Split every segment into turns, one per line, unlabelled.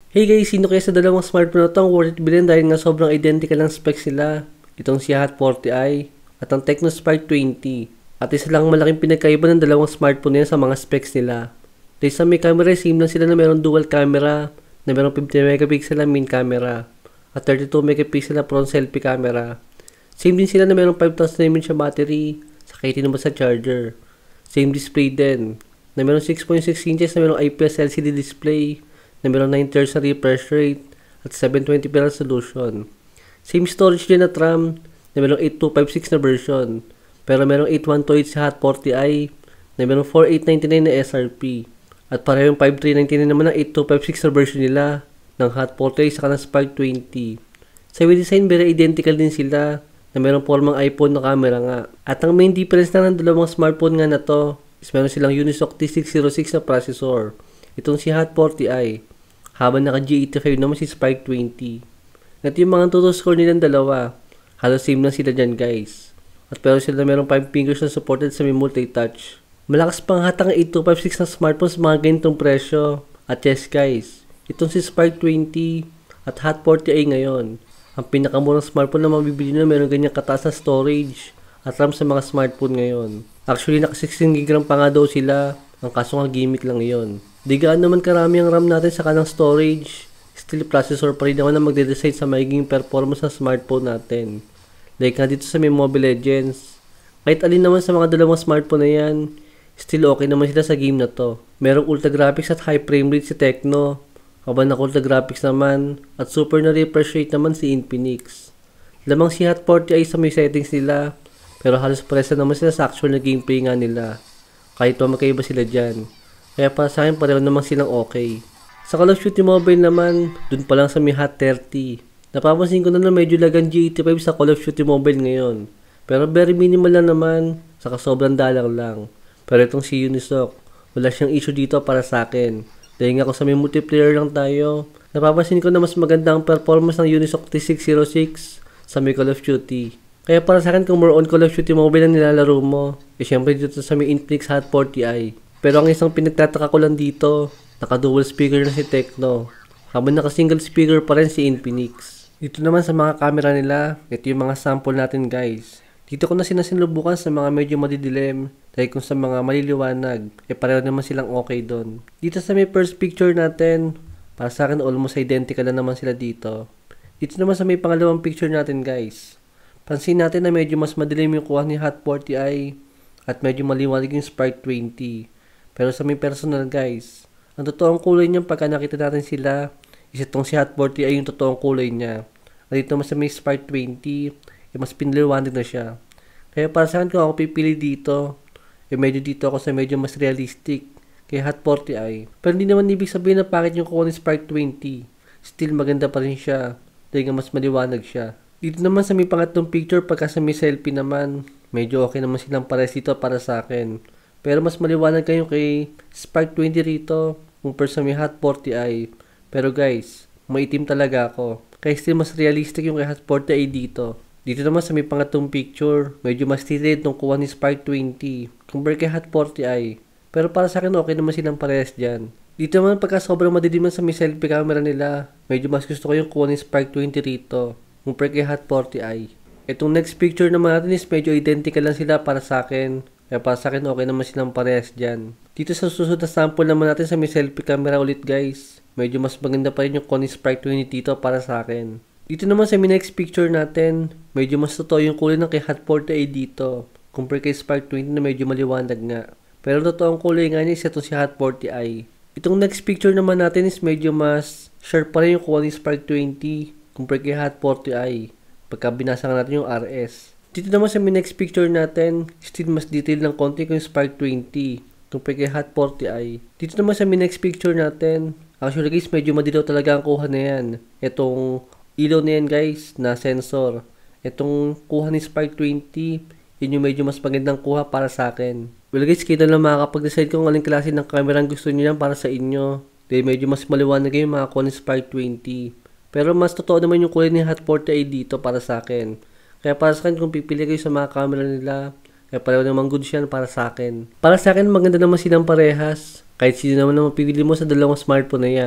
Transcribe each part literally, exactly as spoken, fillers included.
Hey guys, sino kaya sa dalawang smartphone na to ang worth it bilhin dahil nga sobrang identical ng specs sila? Itong si Hot forty i at ang Tecno Spark twenty. At isa lang malaking pinagkaiba ng dalawang smartphone na yan sa mga specs nila. Dahil sa may camera, same lang sila na mayroong dual camera, na mayroong fifty megapixel na main camera, at thirty-two megapixel na front selfie camera. Same din sila na mayroong five thousand milliamp hour battery, saka eighty naman sa charger. Same display din, na mayroong six point six inches na mayroong I P S L C D display, na mayroong nine hertz na refresh rate at seven twenty p resolution. Same storage din at RAM na mayroong eight two five six na version, pero mayroong eight one two eight sa Hot forty i na mayroong four eight ninety-nine na S R P. At parehong five three ninety-nine naman ang eight two five six na version nila ng Hot forty i saka ng Spark twenty. Sa way design, very identical din sila na mayroong formang iPhone na camera nga. At ang main difference na ng dalawang smartphone nga na to is meron silang Unisoc T six oh six na processor. Itong si Hot forty i, habang naka G eighty-five naman si Spark twenty. At yung mga total score nilang dalawa, halos same lang sila dyan guys. At pero sila merong five fingers na supported sa may multi-touch. Malakas pang hatang eight two five six na smartphones sa mga ganitong presyo. At yes guys, itong si Spark twenty at Hot forty i ngayon, ang pinakamurang smartphone na mabibili na meron ganyang kataas na storage at RAM sa mga smartphone ngayon. Actually naka sixteen gig RAM pa nga daw sila, ang kaso nga gimmick lang yon. Di gaan naman karami ang RAM natin sa kanang storage. Still processor pa rin ako na magde-decide sa magiging performance ng smartphone natin. Like nga dito sa may Mobile Legends. Kahit alin naman sa mga dalawang smartphone na yan, still okay naman sila sa game na to. Merong ultra graphics at high frame rate si Tecno, habang na ultra graphics naman at super na refresh rate naman si Infinix. Lamang si Hot forty i sa may settings nila, pero halos pares naman sila sa actual na gameplay nga nila. Kahit pa magkaiba sila dyan. Kaya para sa akin pareho naman silang okay. Sa Call of Duty Mobile naman, dun pa lang sa may Hot thirty. Napapansin ko na na medyo lagan G eighty-five sa Call of Duty Mobile ngayon. Pero very minimal lang naman, saka sobrang dalang lang. Pero itong si Unisoc, wala siyang issue dito para sa akin. Dahil nga kung sa may multiplayer lang tayo, napapansin ko na mas maganda ang performance ng Unisoc T six oh six sa may Call of Duty. Kaya para sa akin kung more on Call of Duty Mobile ang nilalaro mo, eh syempre dito sa may Infinix Hot forty i. Pero ang isang pinagtataka ko lang dito, naka-dual speaker na si Tecno, habang naka-single speaker pa rin si Infinix. Dito naman sa mga camera nila, ito yung mga sample natin guys. Dito ko na sinasinubukan sa mga medyo madidilim, dahil kung sa mga maliliwanag, eh pareho naman silang okay doon. Dito sa may first picture natin, para sa akin almost identical na naman sila dito. Dito naman sa may pangalawang picture natin guys, pansin natin na medyo mas madilim yung kuha ni Hot forty i at medyo maliwanag yung Spark twenty. Pero sa may personal guys, ang totoong kulay niya pagka nakita natin sila, is itong si Hot forty i yung totoong kulay niya. At dito naman sa may Spark twenty, eh mas pinaliwanag na siya. Kaya para sa akin kung ako pipili dito, eh medyo dito ako sa medyo mas realistic kay Hot forty i. Pero hindi naman ibig sabihin na bakit yung kuha ni Spark twenty. Still maganda pa rin siya, dahil nga mas maliwanag siya. Dito naman sa may pangatlong picture pagka sa may selfie naman, medyo okay naman silang pares dito para sa akin. Pero mas maliwanag kayo kay Spark twenty rito kumpara sa may Hot forty i. Pero guys, maitim talaga ako. Kaya still mas realistic yung kay Hot forty i dito. Dito naman sa may pangatong picture, medyo mas titid nung kuha ni Spark twenty kumpara kay Hot forty i. Pero para sa akin okay naman silang parehas dyan. Dito naman pagka sobrang madilim sa may selfie camera nila, medyo mas gusto ko yung kuha ni Spark twenty rito kumpara kay Hot forty i. Itong next picture naman natin is medyo identical lang sila para sa akin. Kaya para sa akin okay naman silang parehas dyan. Dito sa susunod na sample naman natin sa may selfie camera ulit guys, medyo mas maganda pa rin yung Koni Spark twenty dito para sa akin. Dito naman sa may next picture natin, medyo mas totoo yung kulay ng kay Hot forty i dito kumpara kay Spark twenty na medyo maliwanag nga. Pero totoong kulay nga niya is ito si Hot forty i. Itong next picture naman natin is medyo mas sharp pa rin yung Koni Spark twenty kumpara kay Hot forty i pagka binasa natin yung R S. Dito naman sa may next picture natin, still mas detail ng konti kung Spark twenty kumpara kay Hot forty i. Dito naman sa may next picture natin, actually guys medyo madilaw talaga ang kuha na yan. Itong ilaw na yan guys na sensor. Itong kuha ni Spark twenty, yun yung medyo mas magandang kuha para sa akin. Well guys, kayo na lang makakapag-decide kung anong klase ng camera ang gusto niyo yan para sa inyo. Dahil medyo mas maliwanag yung mga kuha ni Spark twenty. Pero mas totoo naman yung kulay ni Hot forty i dito para sa akin. Kaya para sa akin kung pipili kayo sa mga camera nila, kaya pareho naman good siya para sa akin. Para sa akin maganda naman silang parehas. Kahit sino naman na mapipili mo sa dalawang smartphone na yan.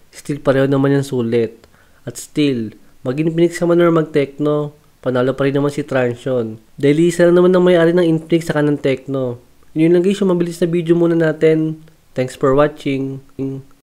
still pareho naman yung sulit. At still, mag-Infinix ka man or mag-Tecno, panalo pa rin naman si Transsion. Dahil isa lang naman ang may-ari ng Infinix sa kanang Tecno. Yun lang guys, yung mabilis na video muna natin. Thanks for watching.